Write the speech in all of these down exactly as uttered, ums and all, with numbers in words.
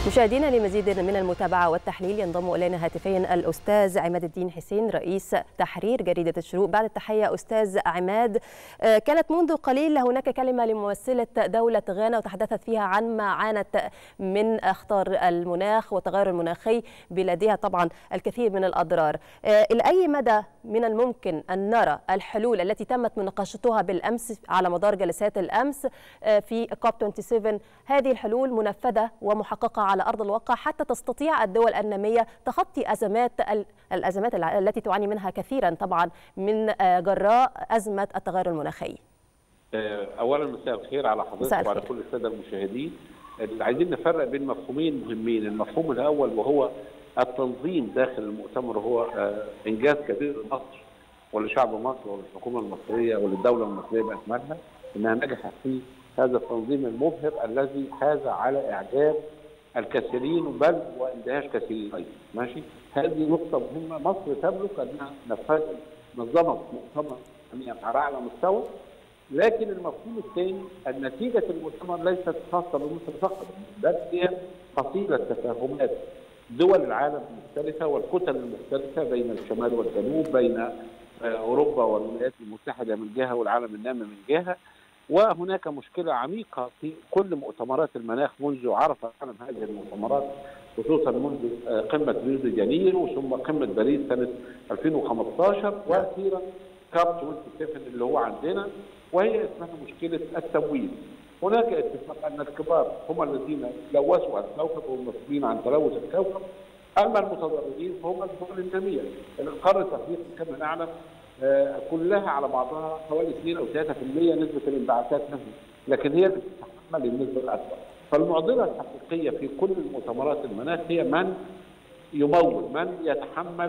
مشاهدينا لمزيد من المتابعة والتحليل ينضم إلينا هاتفيا الأستاذ عماد الدين حسين رئيس تحرير جريدة الشروق. بعد التحية أستاذ عماد، كانت منذ قليل هناك كلمة لممثلة دولة غانا وتحدثت فيها عن ما عانت من أخطار المناخ والتغير المناخي بلديها طبعا الكثير من الأضرار. إلى أي مدى من الممكن أن نرى الحلول التي تمت مناقشتها بالأمس على مدار جلسات الأمس في كوب سبعة وعشرين هذه الحلول منفذة ومحققة على أرض الواقع حتى تستطيع الدول النامية تخطي أزمات الأزمات التي تعاني منها كثيرا طبعا من جراء أزمة التغير المناخي؟ أولا مساء الخير على حضرتك وعلى كل السادة المشاهدين. اللي عايزين نفرق بين مفهومين مهمين، المفهوم الأول وهو التنظيم داخل المؤتمر، هو إنجاز كبير لمصر ولشعب مصر وللحكومة المصرية وللدولة المصرية بأكملها أنها نجحت في هذا التنظيم المبهر الذي حاز على إعجاب الكثيرين بل واندهاش كثيرين ايضا. ماشي؟ هذه نقطة مهمة. مصر تملك انها نفذت نظمت مؤتمر على اعلى مستوى، لكن المفهوم الثاني ان نتيجة المؤتمر ليست خاصة بمصر فقط، بل هي حصيلة تفاهمات دول العالم المختلفة والكتل المختلفة بين الشمال والجنوب، بين اوروبا والولايات المتحدة من جهة والعالم النامي من جهة. وهناك مشكلة عميقة في كل مؤتمرات المناخ منذ عرف العالم هذه المؤتمرات، خصوصا منذ قمة ريو دي جانيرو ثم قمة باريس سنة ألفين وخمسة عشر وأخيرا كاب سبعة وعشرين اللي هو عندنا، وهي اسمها مشكلة التمويل. هناك اتفاق أن الكبار هم الذين لوثوا الكوكب والمسؤولين عن تلوث الكوكب، أما المتضررين فهم الدول النامية. القارة الأفريقية كما نعلم كلها على بعضها حوالي اثنين أو ثلاثة بالمئة نسبة الانبعاثات منها، لكن هي اللي بتتحمل النسبة الأكبر. فالمعضلة الحقيقية في كل المؤتمرات المناخ هي من يمول، من يتحمل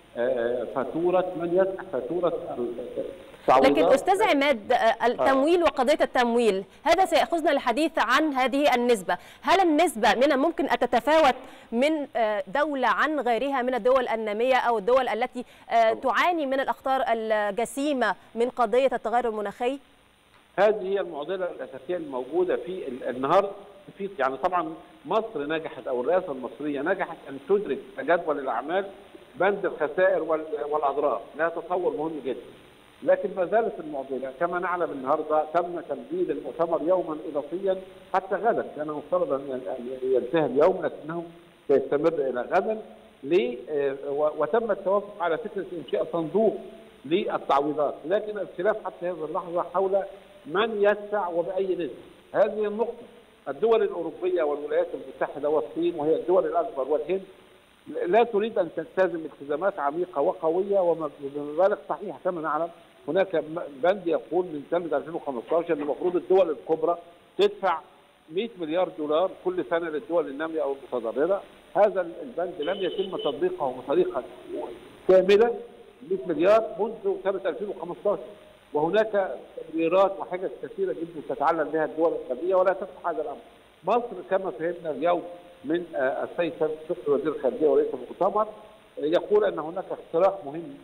فاتورة، من يدفع فاتورة التعويضات. لكن أستاذ عماد، التمويل وقضية التمويل هذا سيأخذنا للحديث عن هذه النسبة. هل النسبة من الممكن أن تتفاوت من دولة عن غيرها من الدول النامية أو الدول التي تعاني من الأخطار الجسيمة من قضية التغير المناخي؟ هذه هي المعضلة الأساسية الموجودة في النهار. في يعني طبعا مصر نجحت أو الرئاسة المصرية نجحت أن تدرك جدول الأعمال بند الخسائر والأضرار، لها تصور مهم جدا. لكن ما زالت المعضله كما نعلم النهارده تم تمديد المؤتمر يوما اضافيا حتى غدا، كان مفترض ان ينتهي اليوم لكنه سيستمر الى غدا ليه؟ وتم التوافق على فكره انشاء صندوق للتعويضات، لكن الخلاف حتى هذه اللحظه حول من يدفع وباي نسبه. هذه النقطه الدول الاوروبيه والولايات المتحده والصين وهي الدول الاكبر والهند لا تريد ان تلتزم التزامات عميقه وقويه وبمبالغ صحيحه. كما نعلم هناك بند يقول من سنه ألفين وخمسة عشر ان المفروض الدول الكبرى تدفع مئة مليار دولار كل سنه للدول الناميه او المتضرره. هذا البند لم يتم تطبيقه بطريقه كامله، مئة مليار منذ سنه ألفين وخمسة عشر، وهناك تبريرات وحاجات كثيره جدا تتعلم بها الدول الغربيه ولا تفتح هذا الامر. مصر كما فهمنا اليوم من السيد شكري وزير الخارجيه ورئيس المؤتمر يقول ان هناك اختراق مهم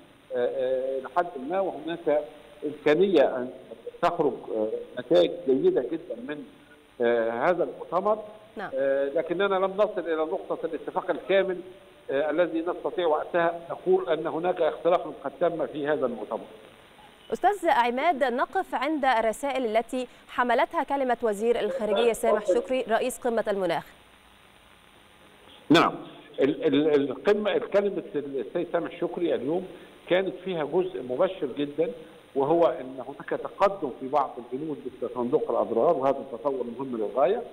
لحد ما، وهناك امكانيه ان تخرج نتائج جيده جدا من هذا المؤتمر. نعم. لكننا لم نصل الى نقطه الاتفاق الكامل الذي نستطيع وقتها نقول ان هناك اختراق قد تم في هذا المؤتمر. أستاذ عماد، نقف عند الرسائل التي حملتها كلمة وزير الخارجية سامح شكري رئيس قمة المناخ. نعم، القمة كلمة السيد سامح شكري اليوم كانت فيها جزء مبشر جدا، وهو ان هناك تقدم في بعض البنود مثل صندوق الاضرار، وهذا التصور مهم للغايه،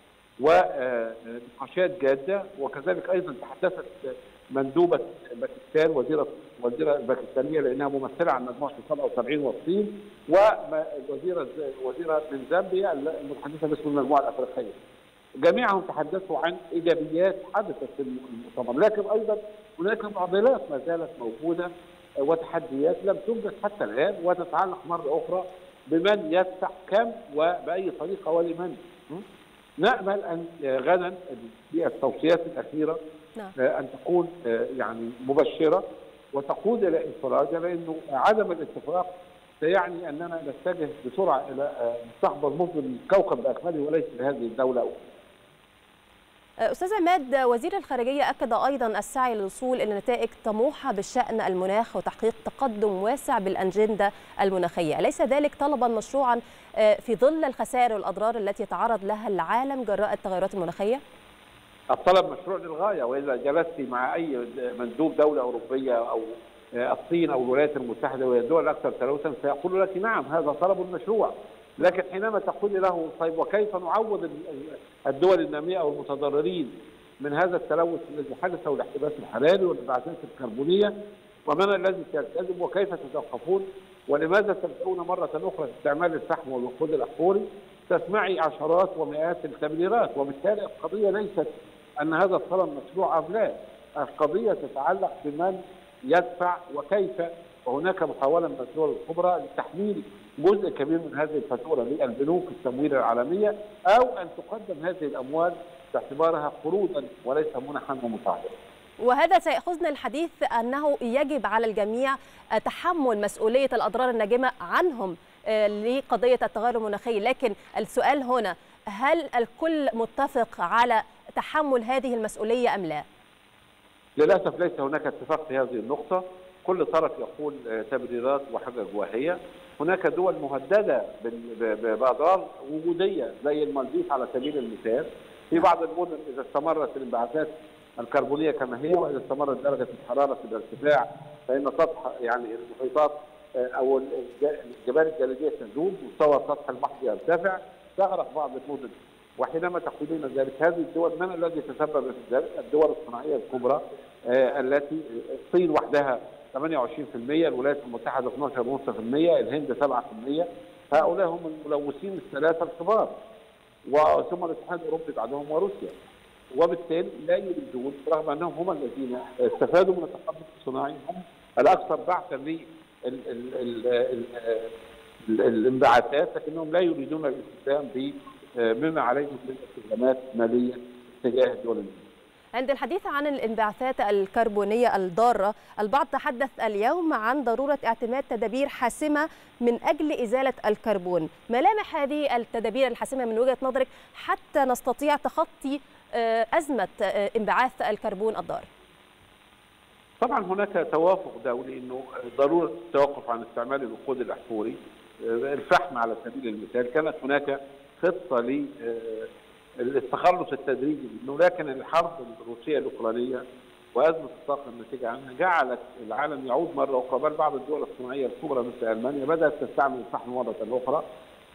ونقاشات جاده. وكذلك ايضا تحدثت مندوبه باكستان وزيره وزيره الباكستانيه لانها ممثله عن مجموعه سبعة وسبعين والصين، ووزيره وزيره من زامبيا المتحدثه باسم المجموعه الافريقيه. جميعهم تحدثوا عن ايجابيات حدثت في المؤتمر، لكن ايضا هناك معضلات ما زالت موجوده وتحديات لم تنجز حتى الان، وتتعلق مره اخرى بمن يدفع كم وباي طريقه ولمن. نامل ان غدا بالتوصيات الاخيره ان تكون يعني مبشره وتقود الى انفراجه، لانه عدم الاتفاق سيعني اننا نتجه بسرعه الى مستقبل مظلم للكوكب باكمله وليس لهذه الدوله. أستاذ عماد، وزير الخارجية أكد أيضا السعي للوصول إلى نتائج طموحة بالشأن المناخ وتحقيق تقدم واسع بالأجندة المناخية، أليس ذلك طلبا مشروعا في ظل الخسائر والأضرار التي يتعرض لها العالم جراء التغيرات المناخية؟ الطلب مشروع للغاية، وإذا جلست مع أي مندوب دولة أوروبية أو الصين أو الولايات المتحدة وهي الدول الأكثر تلوثا سيقول لك نعم هذا طلب مشروع، لكن حينما تقول له طيب وكيف نعوض الدول النامية أو المتضررين من هذا التلوث الذي حدث والاحتباس الحراري والانبعاثات الكربونية، ومن الذي سيلتزم وكيف تتوقفون ولماذا تلجؤون مرة أخرى لاستعمال الفحم والوقود الأحفوري؟ تسمعي عشرات ومئات التبريرات، وبالتالي القضية ليست أن هذا الطلب مشروع أم لا، القضية تتعلق بمن يدفع وكيف، وهناك محاولة من الدول الكبرى لتحميل جزء كبير من هذه الفاتورة للبنوك التمويل العالمية أو أن تقدم هذه الأموال باعتبارها قروضا وليس منحا ومساعدة. وهذا سيأخذنا الحديث أنه يجب على الجميع تحمل مسؤولية الأضرار الناجمة عنهم لقضية التغير المناخي، لكن السؤال هنا هل الكل متفق على تحمل هذه المسؤولية أم لا؟ للأسف ليس هناك اتفاق في هذه النقطة، كل طرف يقول تبريرات وحجج واهية. هناك دول مهددة بأضرار وجودية زي المالديف على سبيل المثال، في بعض المدن إذا استمرت الانبعاثات الكربونية كما هي وإذا استمرت درجة الحرارة في الارتفاع فإن سطح يعني المحيطات أو الجبال الجليدية تذوب، مستوى سطح البحر يرتفع، تغرق بعض المدن. وحينما تقولون ذلك هذه الدول من الذي تسبب في ذلك؟ الدول الصناعية الكبرى آه التي الصين وحدها ثمانية وعشرين بالمئة، الولايات المتحدة اثني عشر فاصلة خمسة بالمئة، الهند سبعة بالمئة، هؤلاء هم الملوثين الثلاثة الكبار، وثم الاتحاد الأوروبي بعدهم وروسيا. وبالتالي لا يريدون رغم أنهم هم الذين استفادوا من التقدم الصناعي هم الأكثر بعثا للانبعاثات، لكنهم لا يريدون الاستخدام ب مما عليهم من استخدامات ماليه تجاه الدول النامية. عند الحديث عن الانبعاثات الكربونيه الضاره، البعض تحدث اليوم عن ضروره اعتماد تدابير حاسمه من اجل ازاله الكربون، ملامح هذه التدابير الحاسمه من وجهه نظرك حتى نستطيع تخطي ازمه انبعاث الكربون الضار؟ طبعا هناك توافق دولي انه ضروره التوقف عن استعمال الوقود الاحفوري، الفحم على سبيل المثال، كانت هناك خطه للتخلص التدريجي منه، لكن الحرب الروسيه الاوكرانيه وازمه الطاقه الناتجه عنها جعلت العالم يعود مره اخرى، بل بعض الدول الصناعيه الكبرى مثل المانيا بدات تستعمل الفحم مره اخرى.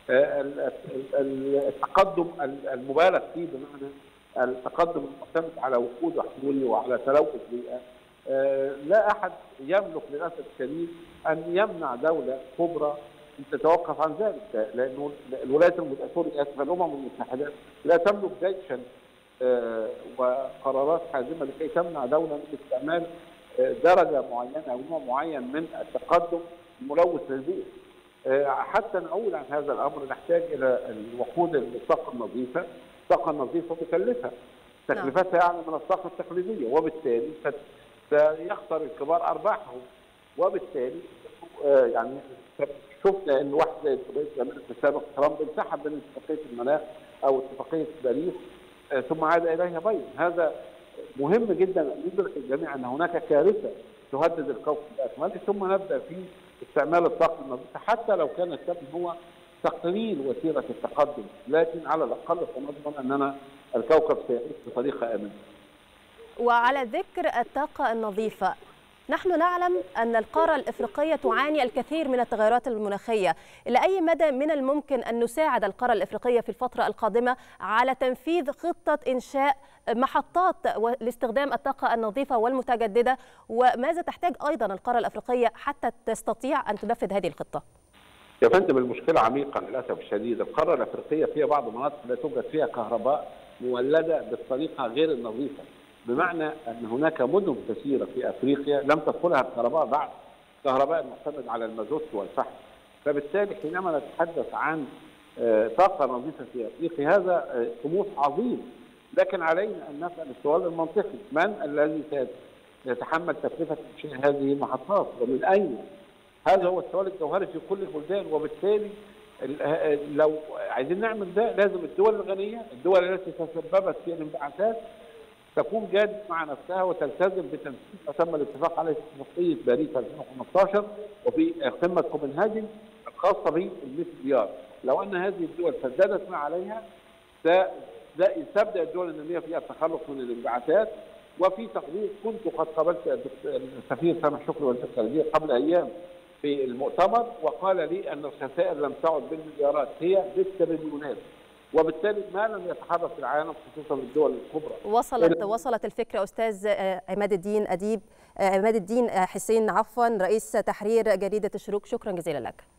التقدم المبالغ فيه بمعنى التقدم المعتمد على وقود احفوري وعلى تلوث بيئه، لا احد يملك للاسف الشديد ان يمنع دوله كبرى تتوقف عن ذلك، لانه الولايات المتحده الامم المتحده لا تملك جيشا وقرارات حازمه لكي تمنع دوله من استعمال درجه معينه او نوع معين من التقدم الملوث للبيئه. حتى نعول عن هذا الامر نحتاج الى الوقود الطاقه النظيفه، الطاقه النظيفه مكلفه، تكلفتها اعلى من الطاقه التقليديه، وبالتالي سيخسر الكبار ارباحهم، وبالتالي يعني شفنا ان واحد زي رئيس الامريكي السابق ترامب انسحب من اتفاقيه المناخ او اتفاقيه باريس ثم عاد اليها بايدن. هذا مهم جدا ان يدرك الجميع ان هناك كارثه تهدد الكوكب باكمله، ثم نبدا في استعمال الطاقه النظيفه حتى لو كان السبب هو تقليل وتيره التقدم، لكن على الاقل سنضمن اننا الكوكب سيعيش بطريقه امنه. وعلى ذكر الطاقه النظيفه، نحن نعلم أن القارة الإفريقية تعاني الكثير من التغيرات المناخية، إلى أي مدى من الممكن أن نساعد القارة الإفريقية في الفترة القادمة على تنفيذ خطة إنشاء محطات لاستخدام الطاقة النظيفة والمتجددة، وماذا تحتاج أيضا القارة الإفريقية حتى تستطيع أن تنفذ هذه الخطة؟ يا فندم المشكلة عميقة للأسف الشديد، القارة الإفريقية فيها بعض المناطق لا توجد فيها كهرباء مولدة بالطريقة غير النظيفة، بمعنى ان هناك مدن كثيره في افريقيا لم تدخلها الكهرباء بعد، كهرباء معتمد على المازوت والفحم، فبالتالي حينما نتحدث عن طاقه نظيفه في افريقيا هذا طموح عظيم، لكن علينا ان نسال السؤال المنطقي، من الذي سيتحمل تكلفه انشاء هذه المحطات ومن اين؟ هذا هو السؤال الجوهري في كل البلدان، وبالتالي لو عايزين نعمل ده لازم الدول الغنيه، الدول التي تسببت في الانبعاثات تكون جاد مع نفسها وتلتزم بتنفيذ ما تم الاتفاق عليه في اتفاقيه باريس ألفين وخمسطاشر وفي قمه كوبنهاجن الخاصه بالمئة مليار. لو ان هذه الدول سددت ما عليها تبدا الدول الناميه فيها التخلص من الانبعاثات. وفي تقدير كنت قد قابلت السفير سامح شكري وزير الخارجيه قبل ايام في المؤتمر وقال لي ان الخسائر لم تعد بالمليارات، هي بالتريليونات، وبالتالي ما لم يتحرك العالم خصوصا الدول الكبرى. وصلت وصلت الفكره استاذ عماد الدين اديب عماد الدين حسين عفوا رئيس تحرير جريده الشروق، شكرا جزيلا لك.